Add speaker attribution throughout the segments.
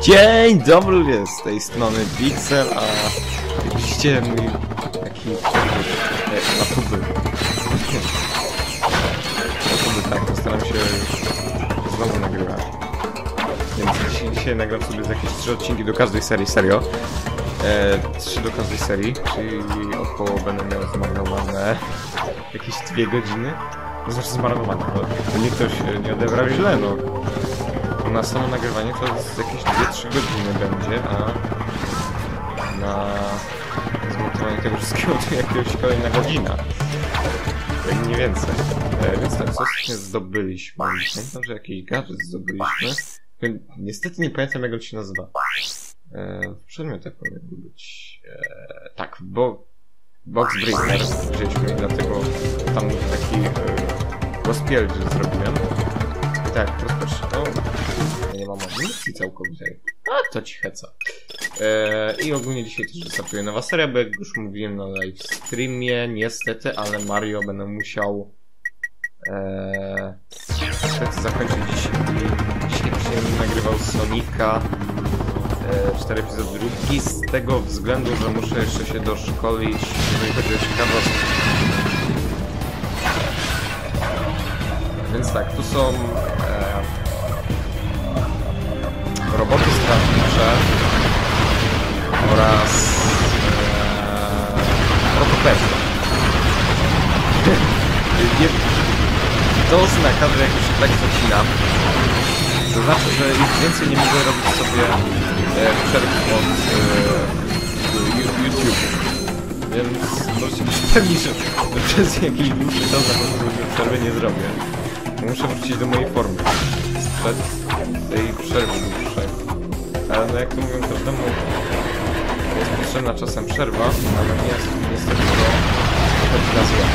Speaker 1: Dzień dobry, ludzie, z tej strony Pixel, a widzicie mój taki atuby, tak, postaram się znowu nagrywać. Więc dzisiaj nagram sobie jakieś 3 odcinki do każdej serii, serio. 3 do każdej serii, czyli około będę miał zmarnowane jakieś 2 godziny. To znaczy zmarnowane, bo nikt ktoś nie odebrał źle, no. Na samo nagrywanie to jest jakieś 2-3 godziny będzie, a na zmontowanie tego wszystkiego to jakiegoś kolejna godzina. Jak nie więcej. Więc tak, co zdobyliśmy? Pamiętam, że jakiś gadżet zdobyliśmy. Niestety nie pamiętam, jak on się nazywa. W przedmiotach powinien być... tak, Box Breaker wzięliśmy i dlatego tam taki rozpierdź zrobiłem. Tak, rozpocznę. O, ja nie mam amunicji całkowitej. A, to ci heca. I ogólnie dzisiaj też wystartuje nowa seria, bo jak już mówiłem na live streamie, niestety, ale Mario będę musiał niestety zakończyć dzisiaj. Dzisiaj nagrywał Sonika 4 epizod drugi, z tego względu, że muszę jeszcze się doszkolić, jeżeli chodzi o ciekawostki. Więc tak, tu są roboty strażnicze oraz protopety. To oznacza, że jak już się tak zacinam, to znaczy, że już więcej nie mogę robić sobie przerw od YouTube. Więc możecie być pewni, że przez jakiś dłuższy czas na pewno przerwy nie zrobię. Muszę wrócić do mojej formy sprzed tej przerwy dłuższej. Ale no jak to mówią każdemu, jest potrzebna czasem przerwa, ale nie jest niestety to chodzi na złe.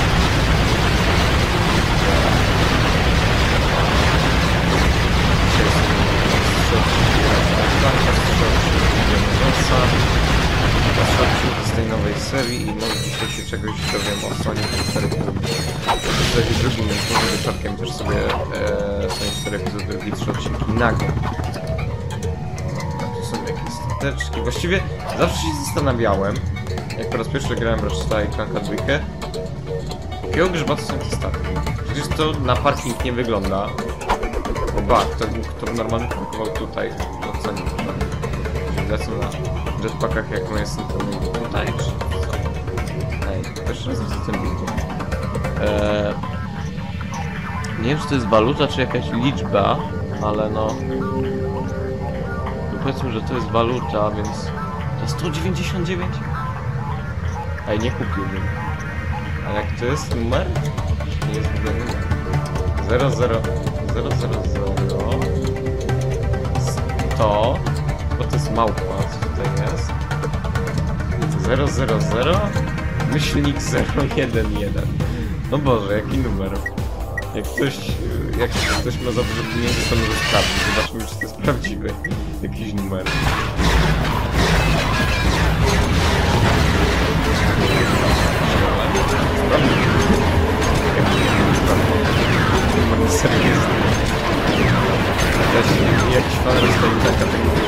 Speaker 1: Z tej nowej serii i może dzisiaj się czegoś dowiem o Sonic 4 drugim, więc może wieczorkiem też sobie Sonic 4 epizod drugi 3 odcinki nagram. Tu są jakieś stateczki. Właściwie zawsze się zastanawiałem, jak po raz pierwszy grałem Ratcheta i Clanka 2, jakiego grzbatu są te statki. Przecież to na parking nie wygląda. O ba, kto by normalnie parkował tutaj, to co nie lecą na jetpackach jak moje synchrony tutaj, czy co? Ej, pierwszy raz w tym widzę. Nie wiem, czy to jest waluta, czy jakaś liczba, ale no powiedzmy, że to jest waluta, więc to 199? Ej, nie kupiłbym. A jak to jest numer? Nie jest numer. 00 100, bo to jest małpa, co tutaj jest. 000 myślnik 011. No Boże, jaki numer. Jak ktoś ma za dużo pieniędzy, to może sprawdzić. Zobaczmy, czy to jest prawdziwy jakiś numer. Serio jest. Jakiś fan rozstoi taka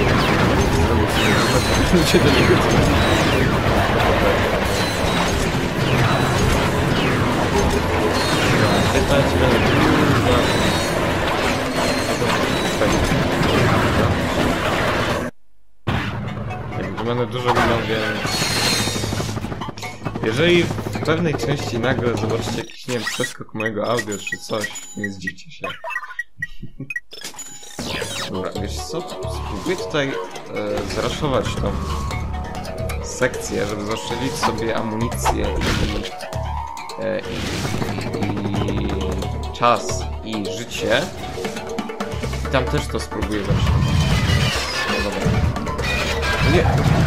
Speaker 1: zrobił się do niego. Jak będę dużo minął, więc jeżeli w pewnej części nagle zobaczycie jakiś, nie wiem, przeskok mojego audio czy coś, nie zdziwcie się. Dobra, wiesz co? Spróbuję tutaj zraszować tą sekcję, żeby zaoszczędzić sobie amunicję i czas i życie. I tam też to spróbuję zraszować. No dobra. Nie!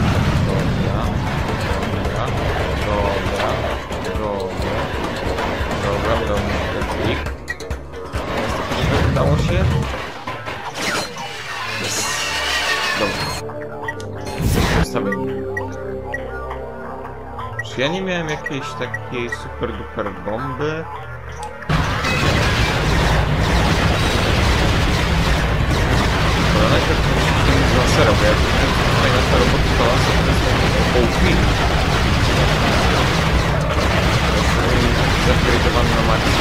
Speaker 1: Dobra, udało mi się ten klik. Udało się. Jest. Dobra. Ustawienie. Czy ja nie miałem jakiejś takiej super duper bomby? Dobra, najpierw musimy jak tutaj na te roboty to są OP. Zupgrade'owany na maksa.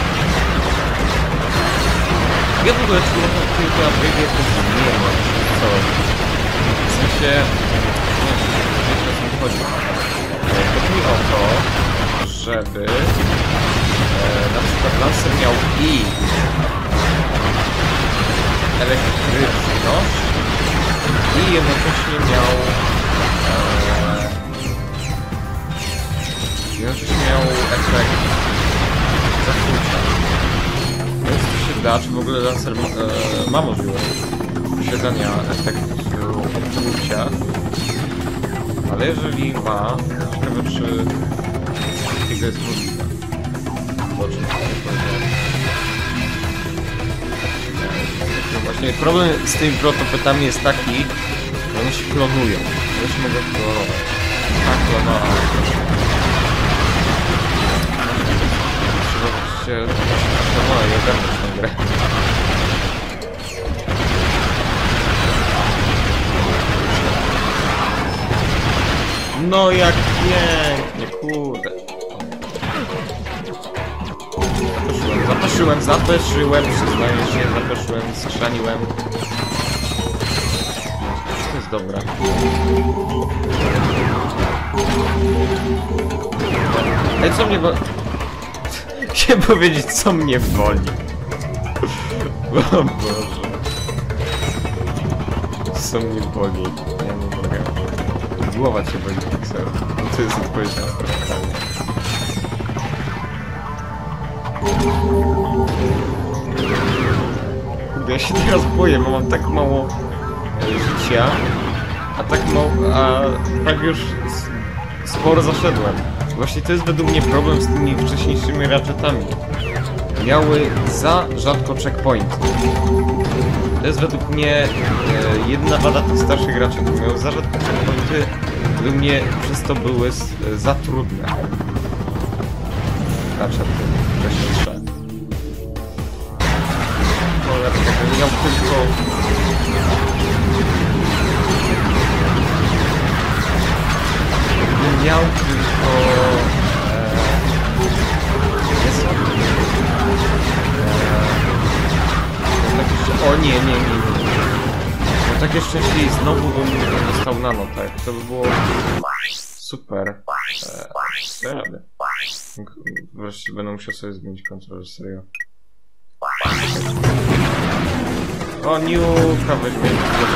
Speaker 1: Ja w ogóle czy można tylko upgrade jakoś nie ma. Co? W sensie... wiecie o co mi chodzi. Chodzi mi o to, żeby na przykład Lancer miał i elektryczność i jednocześnie miał efekt zakłucia. Więc to się da, czy w ogóle Lancer ma możliwość posiadania efektu zakłucia, ale jeżeli ma, ciekawe czy takiego jest możliwe. Właśnie problem z tymi protopetami jest taki, że one się klonują. One się mogą klonować. Tak, klonować. Trzeba oczywiście klonować i ogarnąć tę grę. No jak pięknie, kurde. Zapeszyłem, przyznaję się, schrzaniłem. To jest dobre. Ej, co mnie boli? Chciałem powiedzieć, co mnie boli. O Boże. Co mnie boli? Ja nie mogę. Głowa cię boli, Pixel. To jest odpowiedź na spotkanie. Kurde, ja się teraz boję, bo mam tak mało życia, a tak już sporo zaszedłem. Właśnie to jest według mnie problem z tymi wcześniejszymi ratchetami. Miały za rzadko checkpointy. To jest według mnie jedna wada tych starszych ratchetów. Miały za rzadko checkpointy, według mnie przez to były za trudne. Ratchety wcześniejsze. Miał tylko... Miał tylko... Jest... O nie. No tak jeszcze jeśli znowu bym dostał nano, tak, to by było... Super. Radę. Wreszcie będę musiał sobie zmienić kontroler, serio. O, niuka weźmie.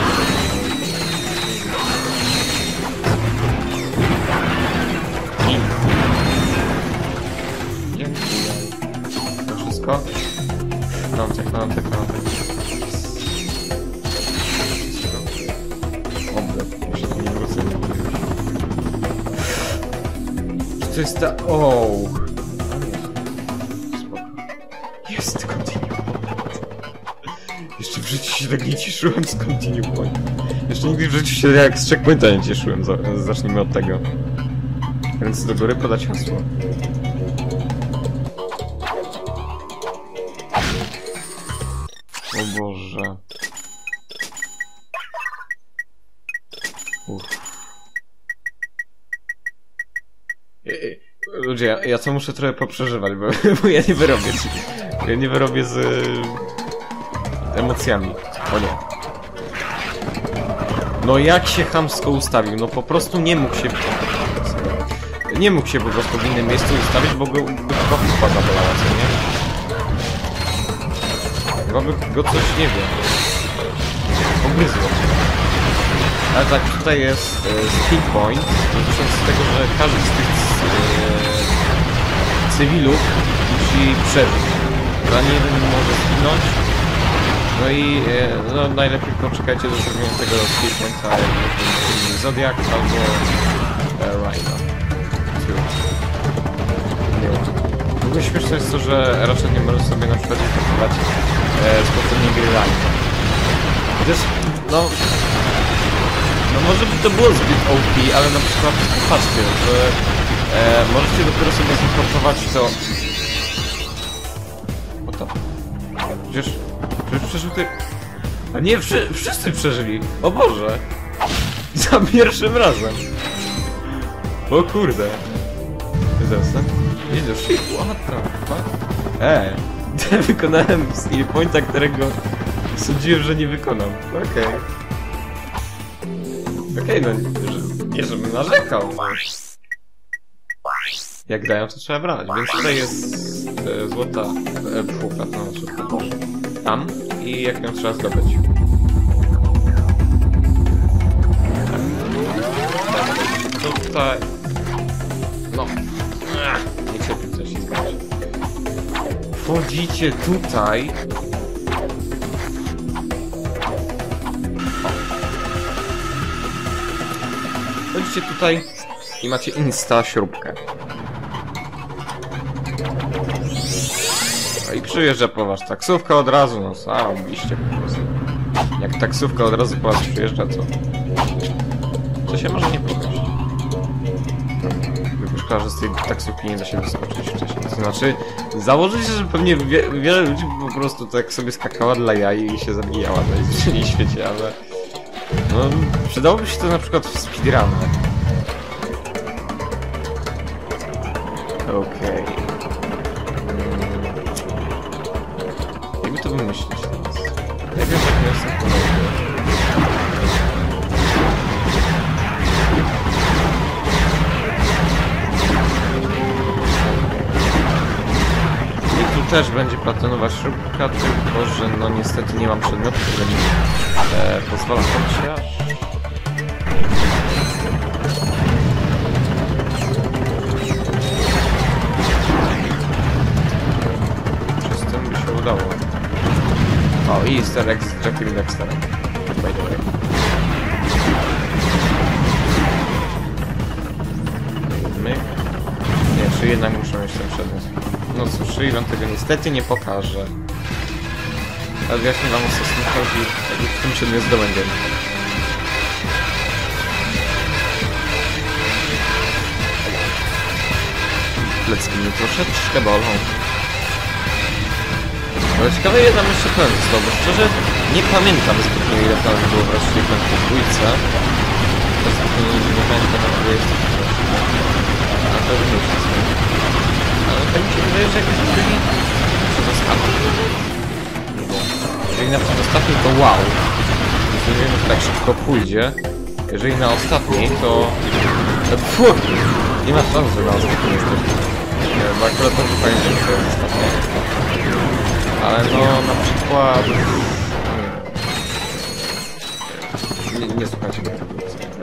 Speaker 1: Dziękuję. To wszystko? Klantek. Oblet. Jeszcze tu nie wrócę. Czy to jest ta... Ooo. Jest continue. Jeszcze w życiu się tak nie cieszyłem z continue point. Jeszcze nigdy w życiu się jak z checkpointa nie cieszyłem. Zacznijmy od tego. Ręce do góry, podać hasło. O Boże. Ludzie, ja to muszę trochę poprzeżywać, bo ja nie wyrobię. Ja nie wyrobię z emocjami. O nie. No jak się chamsko ustawił? No po prostu nie mógł się... Nie mógł się po prostu w innym miejscu ustawić, bo by chyba chupa zabolała, co nie? Chyba by go coś, nie wiem, pogryzło. Ale tak, tutaj jest skill point, dotyczący tego, że każdy z tych cywilów musi przeżyć. Ani jeden nie może zginąć. No i no, najlepiej poczekajcie do zrobienia tego skill pointa, jak Zodiac albo Rhino. W ogóle śmieszne jest to, że raczej nie możesz sobie na przykład wykonać z poprzedniej gry Rhino. Chociaż, no może by to było zbyt OP, ale na przykład patrzcie, że możecie dopiero sobie zimportować to... O to? Przecież przeżył ty... A nie, wszyscy przeżyli! O Boże! Za pierwszym razem. O kurde. Zostań. Jedziesz. What the fuck? Wykonałem skill pointa, którego sądziłem, że nie wykonam. Okej. Okej, no nie żebym narzekał. Jak dają, to trzeba brać. Więc tutaj jest złota platona, tam i jak ją trzeba zdobyć. Tutaj... No. Nie cierpię coś się zgadza. Wchodzicie tutaj. Wchodzicie tutaj i macie insta śrubkę. No i przyjeżdża po was taksówka od razu, no zarobiście po prostu. Jak taksówka od razu po was przyjeżdża, to się może nie podnieść. Szkoda, że z tej taksówki nie da się wyskoczyć wcześniej. To znaczy, założyć się, że pewnie wiele ludzi po prostu tak sobie skakała dla jaj i się zabijała na najbliższym świecie, ale... No, przydałoby się to na przykład w speedrunach. Okej. Jakby to wymyślić teraz? Najpierw jak miałem sobie też będzie platonowa śrubka, tylko że no niestety nie mam przedmiotu, który mi pozwala chociaż... Czy z tym by się udało? O, i easter egg z Jackiem i Dexterem. By the way. Myk. Nie, czy jednak muszę mieć ten przedmiot. No cóż, i wam tego niestety nie pokażę. Ale wyjaśnię wam, o co z tym chodzi, jak w tym przedmiot zdobędziemy. Plecki mnie troszeczkę bolą. Ale ciekawe, ile tam jeszcze plan został, bo szczerze nie pamiętam zbytnio, ile plan było wreszcie plan po dwójce. To zbytnio nie pamiętam, jak to jest. A to już jest. Ale tak mi się wydaje, że jakbyśmy byli przedostatni. Jeżeli na przedostatni, to wow. Jeżeli wiemy, że tak szybko pójdzie. Jeżeli na ostatniej, to... Fuh! Nie ma szans, że na ostatniej jesteśmy. Bo akurat to pamiętam, że to jest ostatnie. Ale no, na przykład... Nie słuchajcie mnie tego.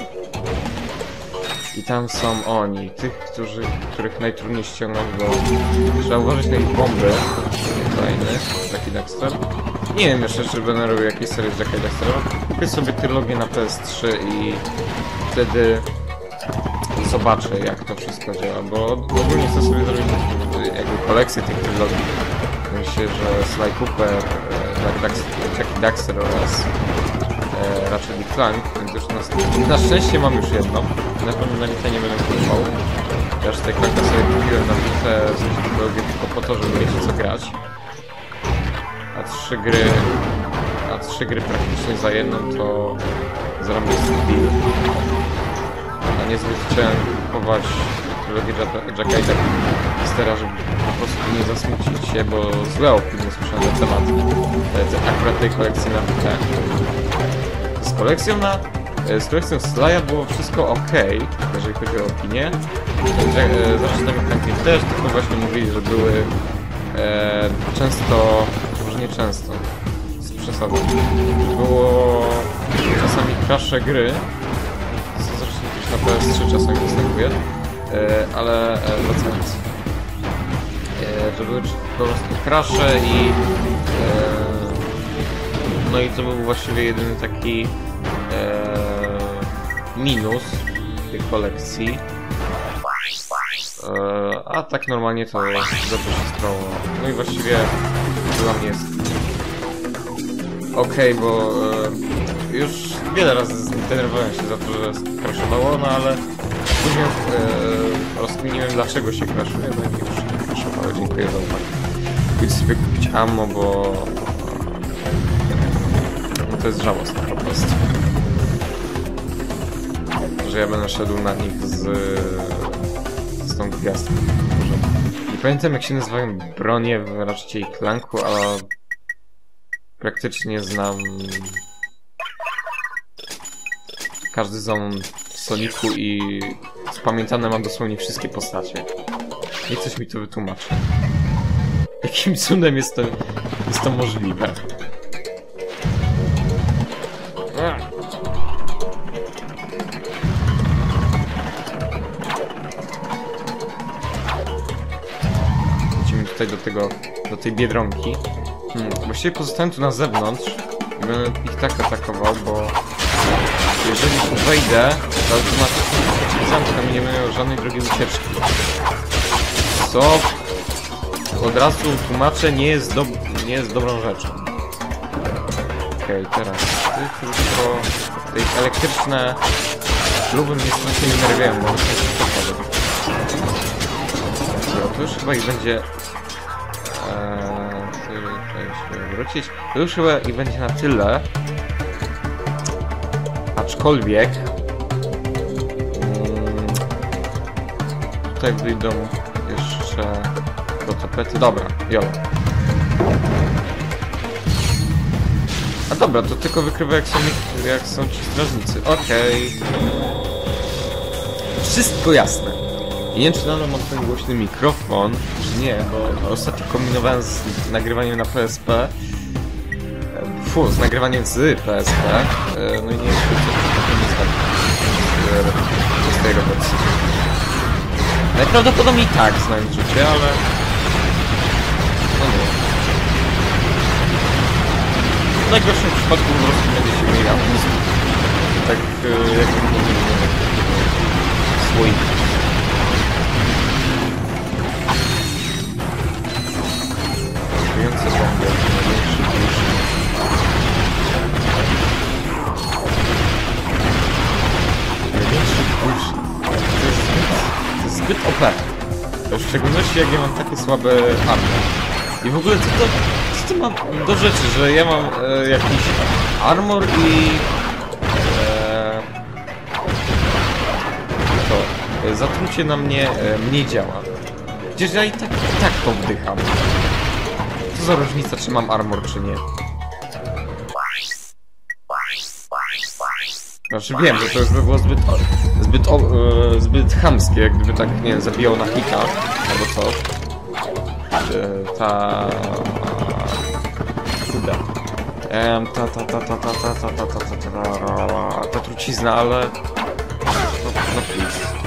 Speaker 1: I tam są oni, tych, których najtrudniej ściągnąć, bo trzeba uważać na ich bomby. Kolejny, Jack i Dexter. Nie wiem jeszcze, czy będę robił jakieś serie z Jacka i Dextera. Kupię sobie trylogię na PS3 i wtedy zobaczę, jak to wszystko działa, bo ogólnie chcę sobie zrobić jakby kolekcję tych trylogii. Myślę, że Sly Cooper, Jack i Dexter oraz Ratchet i Clank, więc już na szczęście mam już jedną. Na pewno na Vita nie będę kupował. Ja już tej Clanka sobie kupiłem na Vita tylko po to, żeby mieć co grać. A trzy gry praktycznie za jedną to zrobię deal. A niezbyt chciałem kupować trylogię Jacka i Dextera, żeby po prostu nie zasmucić się, bo złe opinie słyszałem na temat akurat tej kolekcji na Vita. Z kolekcją Sly'a było wszystko ok, jeżeli chodzi o opinię. Zresztą chętnie też, tylko właśnie mówili, że były często, może nie często, z przesadą. Było czasami crash'e gry, co zresztą też na PS3 czasami występuje, ale wracając. Że były po prostu crash'e i no i to był właściwie jedyny taki minus tej kolekcji. A tak normalnie to dobrze się sprawowało. No i właściwie dla mnie jest okej, bo już wiele razy zdenerwowałem się za to, że crashowało, no ale później rozkminiłem, dlaczego się crashuje, no i już nie crashowało. Dziękuję za uwagę. Pójdź sobie kupić ammo, bo no to jest żałosne po prostu. że ja będę szedł na nich z tą gwiazdką. Nie pamiętam jak się nazywają bronie w raczej Clanku, ale praktycznie znam każdy zon w Sonicu i spamiętane mam dosłownie wszystkie postacie. Niech coś mi to wytłumaczy. Jakim cudem jest to możliwe? Lecimy tutaj do tej Biedronki. Właściwie pozostałem tu na zewnątrz i będę ich tak atakował, bo jeżeli tu wejdę, to automatycznie zamknę i nie będę miał żadnej drugiej ucieczki. Co? Od razu tłumaczę, nie jest dobrą rzeczą. Okej, teraz tylko tej elektryczne kluby mnie strasznie denerwiają, bo one są super. To już chyba ich będzie... wrócić. To już chyba ich będzie na tyle. Aczkolwiek... tutaj wyjdą jeszcze do tapety. Dobra, jolo. A dobra, to tylko wykrywa jak są ci strażnicy. Okej. Wszystko jasne. Nie wiem, czy nadal mam ten głośny mikrofon, czy nie, bo ostatnio kombinowałem z nagrywaniem na PSP. Z nagrywaniem z PSP. No i nie wiem, czy z tej roboty. Najprawdopodobniej tak, znając życie, ale... no nie. W najgorszym przypadku po prostu będzie się mijał. Tak jak mówię, słoik. Żyjące bomby, największy dusz. Największy dusz. To jest zbyt OP. W szczególności jak ja mam takie słabe army. I w ogóle co to mam do rzeczy, że ja mam jakiś armor i... zatrucie na mnie mniej działa. Przecież ja i tak powdycham. Co za różnica, czy mam armor, czy nie? Znaczy wiem, że to już by było zbyt chamskie, jak gdyby tak, nie wiem, zabijał na hita, albo coś. Ta trucizna, ale... no please.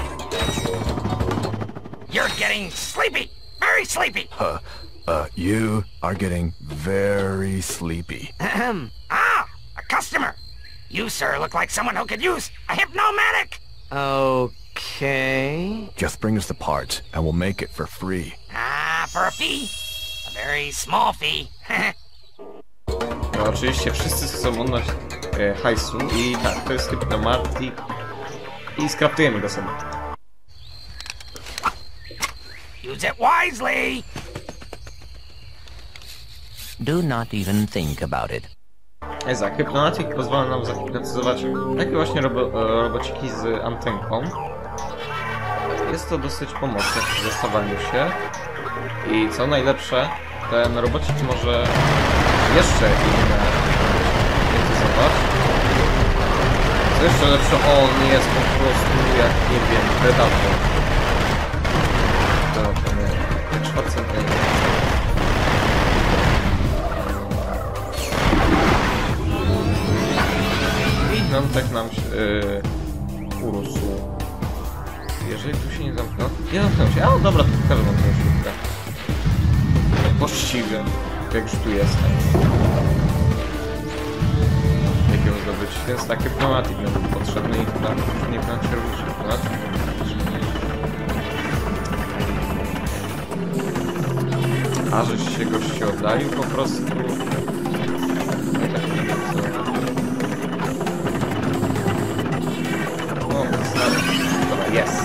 Speaker 2: You're getting sleepy! Very sleepy!
Speaker 3: You are getting very sleepy.
Speaker 2: Ahem. Ah! A customer! You, sir, look like someone who could use a hypnomatic!
Speaker 4: Okay...
Speaker 3: Just bring us the parts, and we'll make it for free.
Speaker 2: Ah, for a fee? A very small fee.
Speaker 1: No oczywiście wszyscy chcą oddać hajsu i tak, to jest hypnomatic i skraftujemy go sobie.
Speaker 2: Use it wisely!
Speaker 4: Do not even think about it.
Speaker 1: Tak, hypnomatic pozwala nam zahipnotyzować takie właśnie robociki z antenką. Jest to dosyć pomocne przy zastawaniu się. I co najlepsze, ten robocik może jeszcze inne hipnotyzować. Co jeszcze lepsze, on jest po prostu jak, nie wiem, predator. To nie, Schwarzenegger. I nam tak nam się urósł. Jeżeli tu się nie zamknął... Nie zamknął się. A dobra, to pokażę wam tę śrubkę. Właściwie, jak już tu jestem. Jakiego zdobyć? Więc taki hypnomatic nam był potrzebny i chyba nie wiem, czy robisz hypnomatic. A żeś się gości oddalił po prostu. No tak nie wiem co. O, dobra, jest.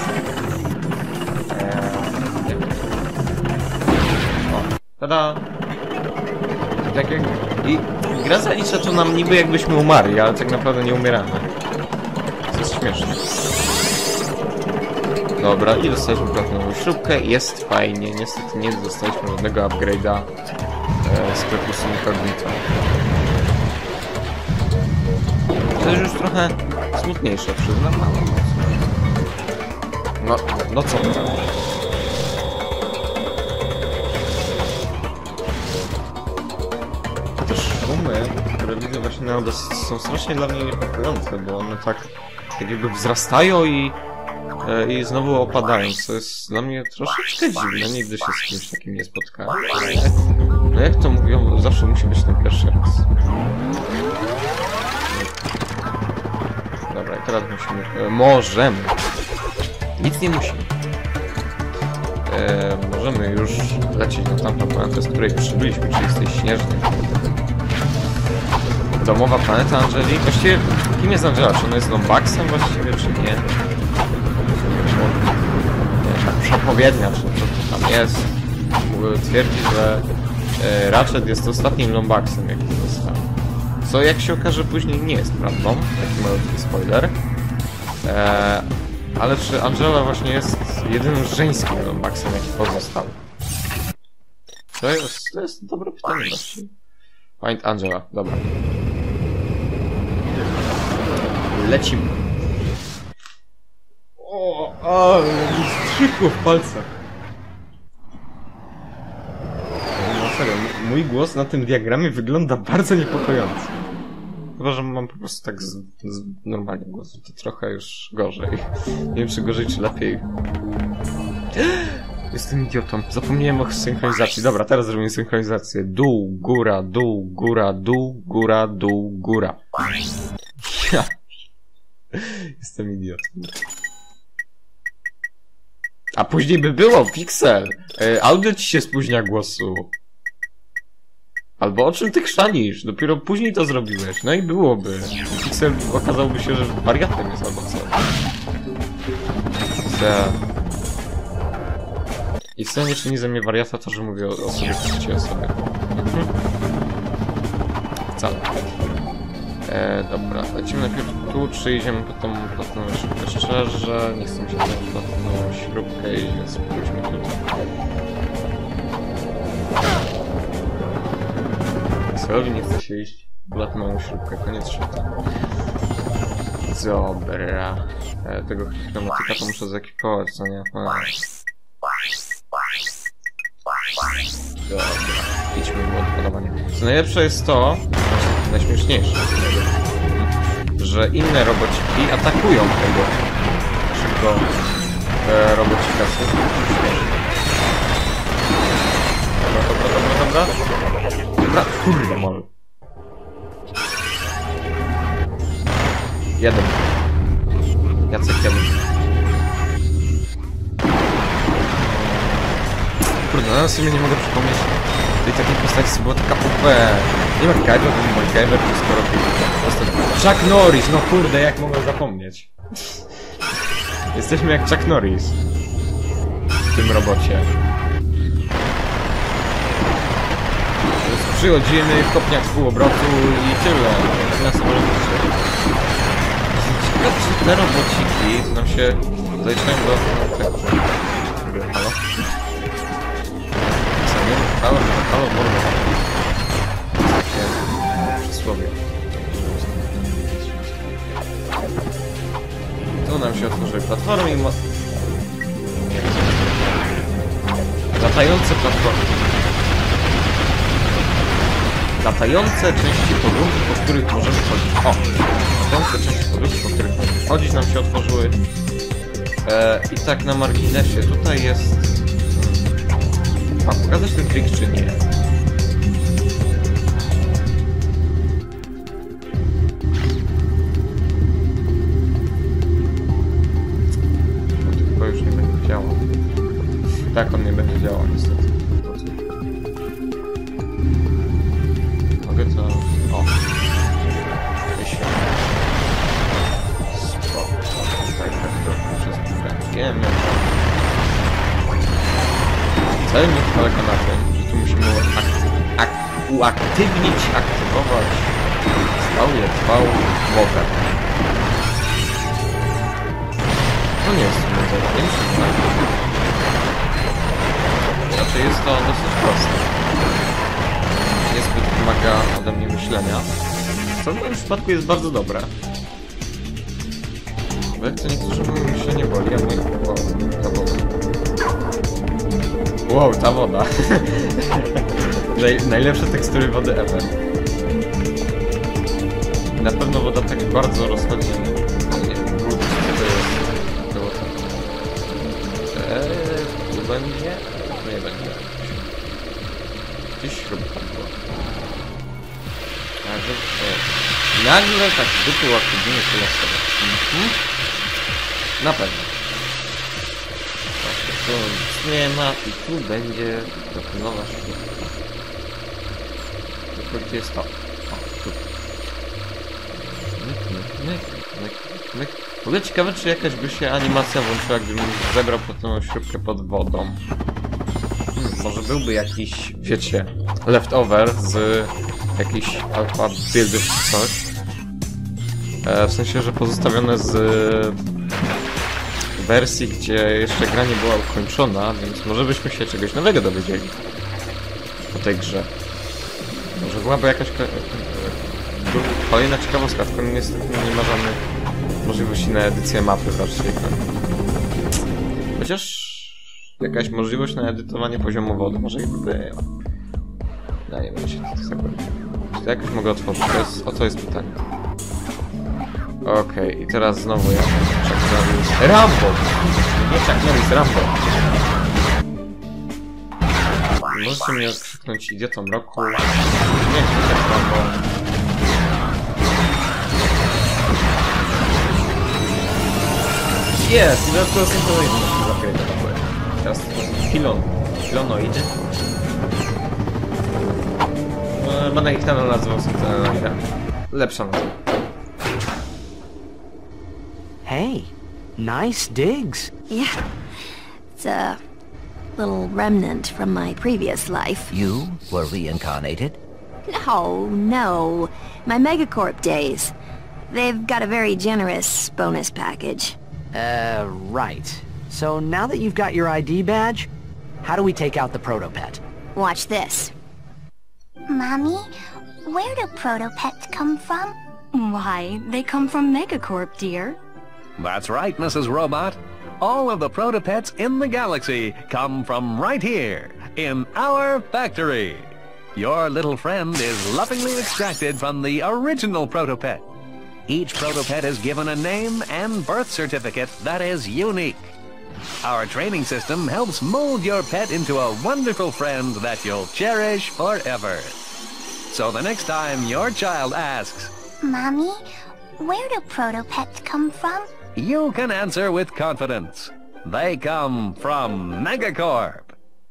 Speaker 1: O, tada! Tak jak... I gra zalicza to nam niby jakbyśmy umarli, ale tak naprawdę nie umieramy. To jest śmieszne. Dobra, i dostaliśmy platynową śrubkę. Jest fajnie. Niestety nie dostaliśmy żadnego upgrade'a sklepu Incognito. To jest już trochę smutniejsze, przyznam, ale no co? Też rumy, które widzę właśnie na Odyssey, są strasznie dla mnie niepokojące, bo one tak jakby wzrastają i znowu opadają, co jest dla mnie troszeczkę dziwne. Nigdy się z kimś takim nie spotkałem. No jak to mówią, zawsze musi być ten pierwszy raz. Dobra, i teraz musimy... możemy. Nic nie musimy. Możemy już lecieć na tamtą planetę, z której przybyliśmy, czyli z tej śnieżnej. Domowa planeta Angeli. Właściwie, kim jest Angela? Czy ona jest Lombaxem właściwie, czy nie? Tak przepowiednia, czy co to tam jest. Twierdzi, że Ratchet jest ostatnim Lombaxem, jaki został. Co, jak się okaże, później nie jest prawdą. Taki malutki spoiler. Ale czy Angela właśnie jest jedynym żeńskim Lombaxem, jaki pozostał? To jest dobre pytanie właściwie. Find Angela, dobra. Lecimy. O, ściekło w palcach. No serio, mój głos na tym diagramie wygląda bardzo niepokojąco. Chyba, że mam po prostu tak normalnie głos, to trochę już gorzej. Nie wiem, czy gorzej, czy lepiej. Jestem idiotą. Zapomniałem o synchronizacji. Dobra, teraz zrobimy synchronizację. Dół, góra, dół, góra, dół, góra, dół, góra. Ja. Jestem idiotą. A później by było, Pixel! Audio ci się spóźnia głosu. Albo o czym ty chrzanisz? Dopiero później to zrobiłeś. No i byłoby. Pixel okazałby się, że wariatem jest albo co. I wcale nie czyni ze mnie wariata to, że mówię o sobie w trzeciej osobie. Wcale. Dobra, lecimy najpierw tu, czy idziemy po tą platynową śrubkę? Szczerze, nie chcę mi się tą platynową śrubkę iść, więc pójdźmy tutaj. Pixelowi nie chce się iść platynową śrubkę, koniec świata. Dobra. Tego chromatyka to muszę zaekipować, co nie? Dobra, idźmy w odpadawanie. Co najlepsze jest to, najśmieszniejsze, że inne robociki atakują tego naszego robocika. Dobra, kurde mol. Jeden. Jacek jeden. Kurde, no sobie nie mogę przypomnieć tej takiej postaci, co była taka OP. Nie ma MacGyver, bo MacGyver wszystko robi. Chuck Norris, no kurde, jak mogę zapomnieć. Jesteśmy jak Chuck Norris w tym robocie. Przychodzimy, kopniak z półobrotu i tyle. Na samolocie. Ciekawe, czy te robociki nam się zaliczają do tego. Halo? Halo, mordo. Takie przysłowie. Tu nam się otworzyły platformy i latające platformy. Latające części podróży, po których możemy chodzić. O! Latające części podróży, po których możemy chodzić, nam się otworzyły. I tak na marginesie, tutaj jest... Mam pokazać ten trik, czy nie? On chyba już nie będzie działał. Tak, on nie będzie działał, niestety. Mogę to... O! Wyświetl. Spoko. Tak, przez wiem, celnik polega na tym, że tu musimy uaktywnić, aktywować trwał motor. No to nie jest trudne, nie myślę, tak? Raczej jest to dosyć proste. Niezbyt wymaga ode mnie myślenia. Co w moim przypadku jest bardzo dobre. Bo jak to niektórzy mówią, myślenie boli, a mnie... Wow, ta woda. Wow, ta woda. Najlepsze tekstury wody ever. Na pewno woda tak bardzo rozchodzi. Nie wiem, co to jest. Było to. Tu będzie? Nie będzie. Gdzieś śrubka była. Nagle tak zwykły łakodziny tyle sobie. Na pewno. Tu nie ma i tu będzie nowa śrubka. Tylko gdzie jest to? O, tu. Myk. W ogóle ciekawe, czy jakaś by się animacja włączyła, gdybym zebrał po tą śrubkę pod wodą. Może byłby jakiś, wiecie, leftover z jakichś alpha buildów czy coś. W sensie, że pozostawione z wersji, gdzie jeszcze gra nie była ukończona, więc może byśmy się czegoś nowego dowiedzieli o tej grze. Może byłaby jakaś kolejna ciekawostka, tylko niestety nie ma żadnych możliwości na edycję mapy raczej. Chociaż jakaś możliwość na edytowanie poziomu wody może i była. Wydaje mi się, to zakładam. Czy to jakoś mogę otworzyć? O to jest pytanie. Okej, i teraz znowu ja Chuck Norris. Rambo! Nie Chuck Norris, Rambo! Możecie mnie krzyknąć idiotą roku. Nie chcę tak Rambo. Jest! I dodatkowo są to inne upgrade'owe. Teraz pilonoidy. Będę ich nadal nazywał Sentinelida. Lepsza nazwa.
Speaker 5: Hey, nice digs.
Speaker 6: Yeah, it's a little remnant from my previous life.
Speaker 4: You were reincarnated?
Speaker 6: No. My Megacorp days. They've got a very generous bonus package.
Speaker 5: Right. So now that you've got your ID badge, how do we take out the Protopet?
Speaker 6: Watch this.
Speaker 7: Mommy, where do Protopets come from?
Speaker 8: Why, they come from Megacorp, dear.
Speaker 9: That's right, Mrs. Robot. All of the Protopets in the galaxy come from right here, in our factory. Your little friend is lovingly extracted from the original Protopet. Each Protopet is given a name and birth certificate that is unique. Our training system helps mold your pet into a wonderful friend that you'll cherish forever. So the next time your child asks,
Speaker 7: Mommy, where do Protopets come from?
Speaker 9: you can answer with confidence. They come from Megacorp.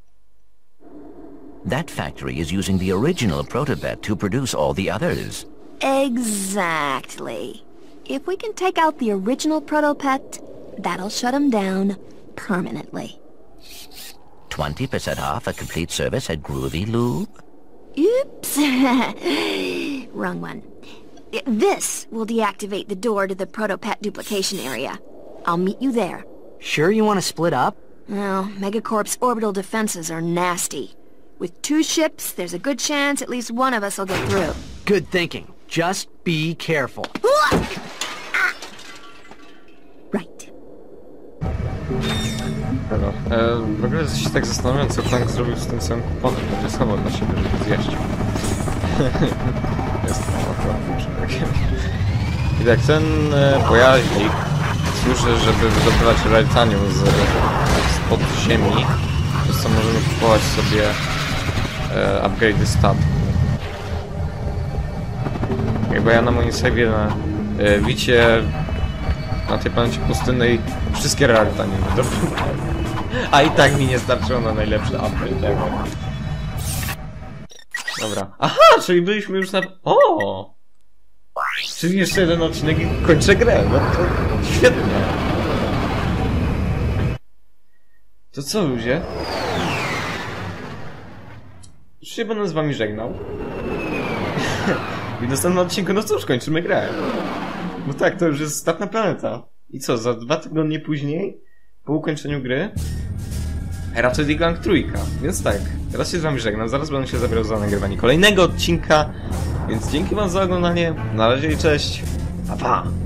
Speaker 4: That factory is using the original Protopet to produce all the others.
Speaker 6: Exactly. If we can take out the original Protopet, that'll shut him down permanently.
Speaker 4: 20% off a complete service at Groovy Lube?
Speaker 6: Oops. Wrong one. This will deactivate the door to the Protopet duplication area. I'll meet you there.
Speaker 5: Sure you want to split up?
Speaker 6: Well, Megacorp's orbital defenses are nasty. With 2 ships, there's a good chance at least one of us will get through.
Speaker 5: Good thinking. Just be careful.
Speaker 6: Right.
Speaker 1: Dobra. W ogóle się tak zastanawiam, co Frank zrobił z tym samym kuponem, będzie schował dla siebie, żeby zjeść. Jest to akurat przypadkiem. I tak, ten pojaźnik służy, żeby wydobywać rajtanium spod ziemi, przez co możemy kupować sobie upgrade'y statku. Jakby ja na moim save'ie na wicie na tej planecie pustynnej wszystkie rajtanium wydobyłem. A i tak mi nie starczyło na najlepszy upgrade ever. Dobra. Aha, czyli byliśmy już na... O! Czyli jeszcze jeden odcinek i kończę grę. No to świetnie. To co, ludzie? Już się będę z wami żegnał. I w następnym odcinku, no cóż, kończymy grę. No tak, to już jest ostatnia planeta. I co, za 2 tygodnie później, po ukończeniu gry, Ratchet & Clank 3. Więc tak, teraz się z wami żegnam, zaraz będę się zabierał za nagrywanie kolejnego odcinka, więc dzięki wam za oglądanie, na razie i cześć, pa pa!